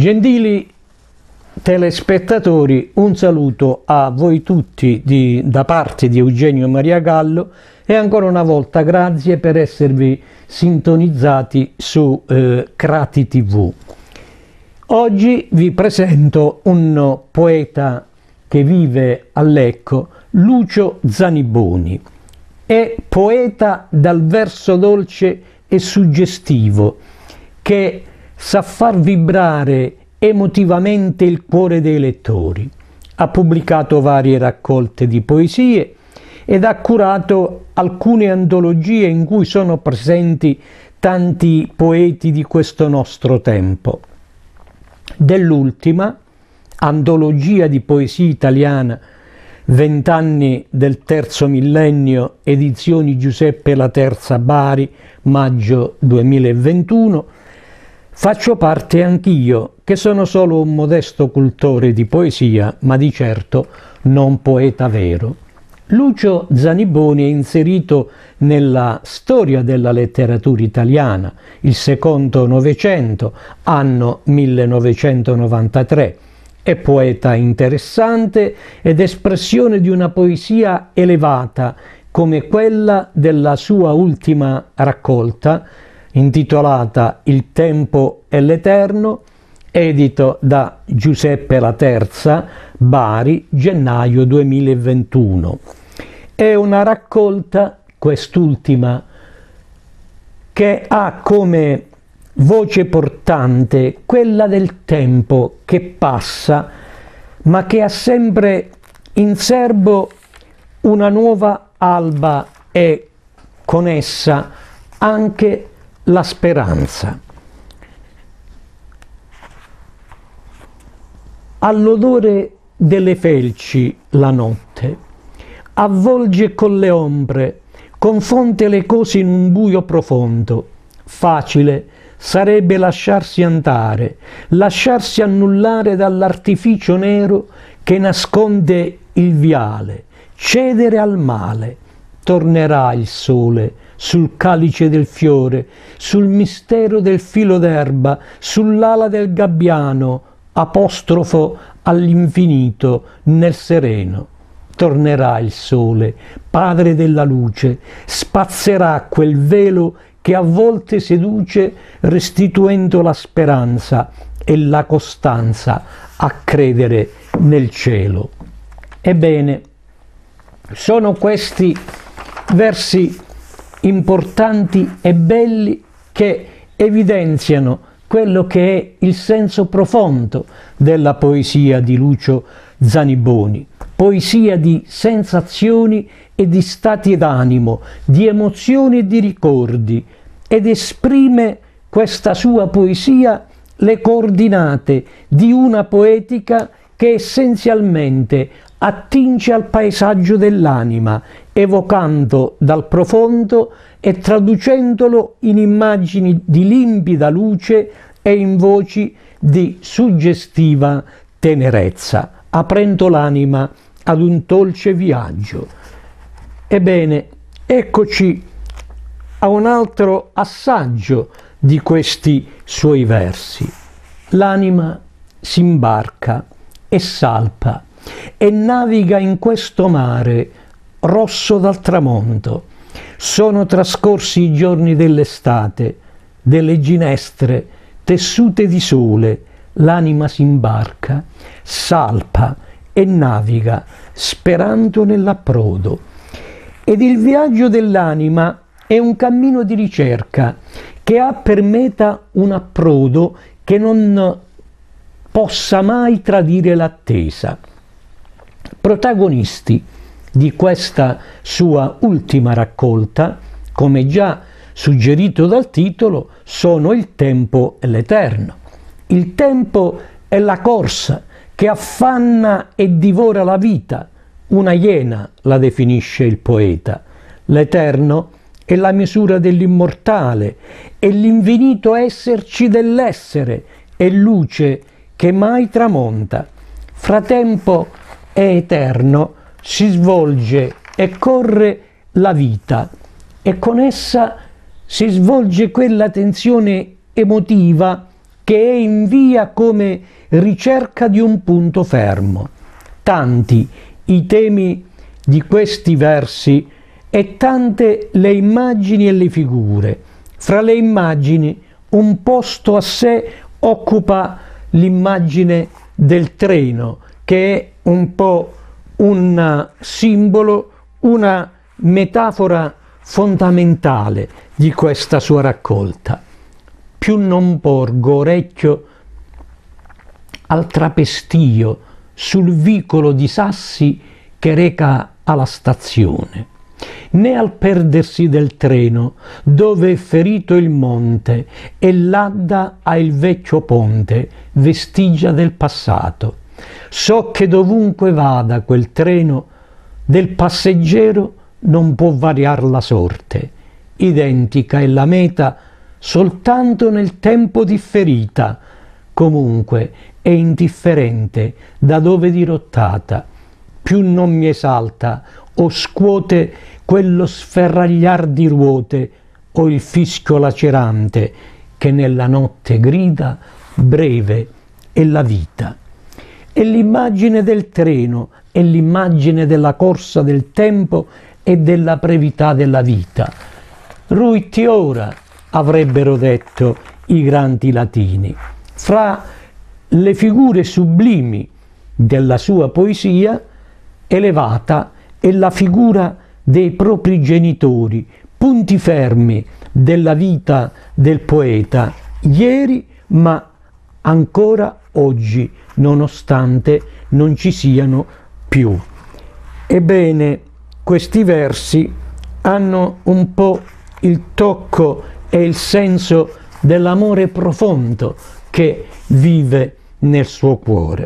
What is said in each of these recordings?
Gentili telespettatori, un saluto a voi tutti da parte di Eugenio Maria Gallo e ancora una volta grazie per esservi sintonizzati su Crati TV. Oggi vi presento un poeta che vive a Lecco, Lucio Zaniboni. È poeta dal verso dolce e suggestivo che sa far vibrare emotivamente il cuore dei lettori. Ha pubblicato varie raccolte di poesie ed ha curato alcune antologie in cui sono presenti tanti poeti di questo nostro tempo. Dell'ultima, Antologia di poesia italiana, 20 anni del terzo millennio, edizioni Giuseppe Laterza Bari, maggio 2021, faccio parte anch'io, che sono solo un modesto cultore di poesia, ma di certo non poeta vero. Lucio Zaniboni è inserito nella storia della letteratura italiana, il secondo Novecento, anno 1993. È poeta interessante ed espressione di una poesia elevata, come quella della sua ultima raccolta, intitolata Il tempo e l'eterno, edito da Giuseppe Laterza, Bari, gennaio 2021. È una raccolta, quest'ultima, che ha come voce portante quella del tempo che passa, ma che ha sempre in serbo una nuova alba e con essa anche la speranza. All'odore delle felci la notte, avvolge con le ombre, confonde le cose in un buio profondo. Facile sarebbe lasciarsi andare, lasciarsi annullare dall'artificio nero che nasconde il viale, cedere al male. Tornerà il sole sul calice del fiore, sul mistero del filo d'erba, sull'ala del gabbiano, apostrofo all'infinito nel sereno. Tornerà il sole, padre della luce, spazzerà quel velo che a volte seduce, restituendo la speranza e la costanza a credere nel cielo. Ebbene, sono questi versi importanti e belli che evidenziano quello che è il senso profondo della poesia di Lucio Zaniboni, poesia di sensazioni e di stati d'animo, di emozioni e di ricordi, ed esprime questa sua poesia le coordinate di una poetica che essenzialmente attinge al paesaggio dell'anima, evocando dal profondo e traducendolo in immagini di limpida luce e in voci di suggestiva tenerezza, aprendo l'anima ad un dolce viaggio. Ebbene, eccoci a un altro assaggio di questi suoi versi. L'anima si imbarca e salpa e naviga in questo mare rosso dal tramonto. Sono trascorsi i giorni dell'estate, delle ginestre tessute di sole. L'anima si imbarca, salpa e naviga, sperando nell'approdo. Ed il viaggio dell'anima è un cammino di ricerca che ha per meta un approdo che non possa mai tradire l'attesa. Protagonisti di questa sua ultima raccolta, come già suggerito dal titolo, sono il tempo e l'eterno. Il tempo è la corsa che affanna e divora la vita, una iena la definisce il poeta. L'eterno è la misura dell'immortale, è l'infinito esserci dell'essere, è luce che mai tramonta. Fra tempo e eterno si svolge e corre la vita e con essa si svolge quella tensione emotiva che è in via come ricerca di un punto fermo. Tanti i temi di questi versi e tante le immagini e le figure. Fra le immagini un posto a sé occupa l'immagine del treno, che è un po' un simbolo, una metafora fondamentale di questa sua raccolta. Più non porgo orecchio al trapestio sul vicolo di sassi che reca alla stazione, né al perdersi del treno dove è ferito il monte e l'adda ha il vecchio ponte, vestigia del passato. So che dovunque vada quel treno, del passeggero non può variar la sorte, identica è la meta soltanto nel tempo differita, comunque è indifferente da dove dirottata, più non mi esalta o scuote quello sferragliar di ruote o il fischio lacerante che nella notte grida breve è la vita. E l'immagine del treno è l'immagine della corsa del tempo e della brevità della vita. Ruiti ora, avrebbero detto i grandi latini. Fra le figure sublimi della sua poesia elevata è la figura dei propri genitori, punti fermi della vita del poeta, ieri ma ancora oggi, nonostante non ci siano più. Ebbene, questi versi hanno un po' il tocco e il senso dell'amore profondo che vive nel suo cuore.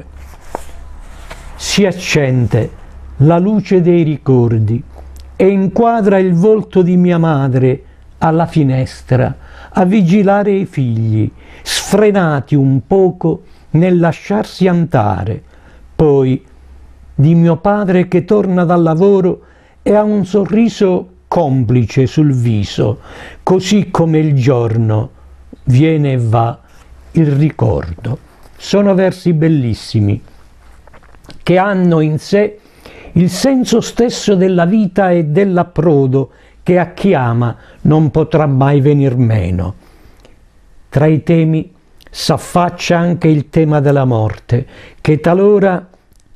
Si accende la luce dei ricordi e inquadra il volto di mia madre alla finestra a vigilare i figli, sfrenati un poco nel lasciarsi andare, poi di mio padre che torna dal lavoro e ha un sorriso complice sul viso, così come il giorno viene e va il ricordo. Sono versi bellissimi che hanno in sé il senso stesso della vita e dell'approdo che a chi ama non potrà mai venir meno. Tra i temi s'affaccia anche il tema della morte, che talora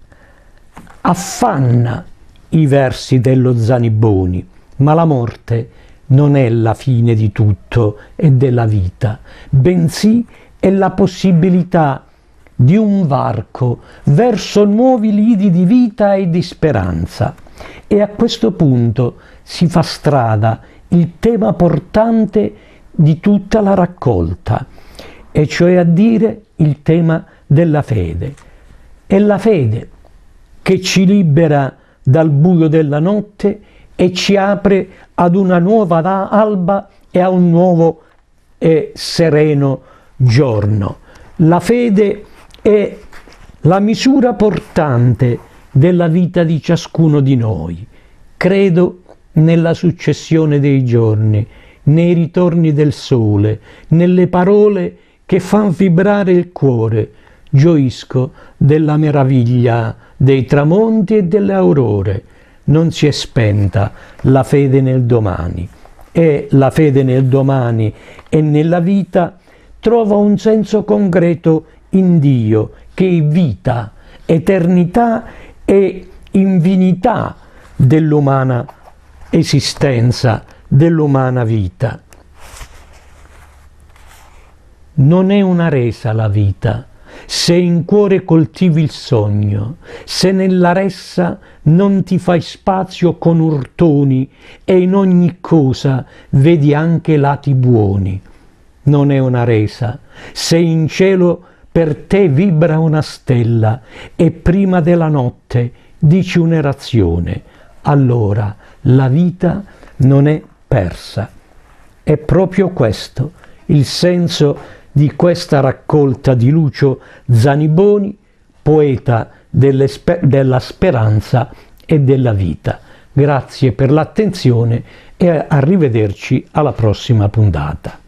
affanna i versi dello Zaniboni, ma la morte non è la fine di tutto e della vita, bensì è la possibilità di un varco verso nuovi lidi di vita e di speranza. E a questo punto si fa strada il tema portante di tutta la raccolta, e cioè a dire il tema della fede. È la fede che ci libera dal buio della notte e ci apre ad una nuova alba e a un nuovo e sereno giorno. La fede è la misura portante della vita di ciascuno di noi. Credo nella successione dei giorni, nei ritorni del sole, nelle parole che fan vibrare il cuore. Gioisco della meraviglia dei tramonti e delle aurore. Non si è spenta la fede nel domani, e la fede nel domani e nella vita trova un senso concreto in Dio, che è vita, eternità e infinità dell'umana esistenza, dell'umana vita. Non è una resa la vita, se in cuore coltivi il sogno, se nella ressa non ti fai spazio con urtoni e in ogni cosa vedi anche lati buoni. Non è una resa, se in cielo per te vibra una stella e prima della notte dici un'erazione, allora la vita non è persa. È proprio questo il senso di questa raccolta di Lucio Zaniboni, poeta della speranza e della vita. Grazie per l'attenzione e arrivederci alla prossima puntata.